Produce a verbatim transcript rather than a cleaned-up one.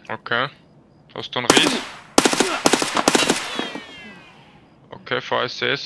Okay. Hast du einen Ries? Okay, V S S.